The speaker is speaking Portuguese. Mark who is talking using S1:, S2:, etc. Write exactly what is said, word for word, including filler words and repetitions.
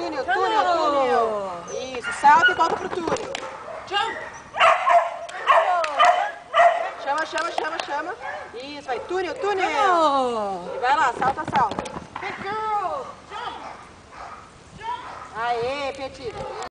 S1: túnel, túnel, túnel. Isso, salta e volta pro túnel.
S2: Jump!
S1: Chama, chama, chama, chama. Isso, vai, túnel, túnel. E vai lá, salta, salta.
S2: Good girl! Jump! Jump!
S1: Aê, Petit.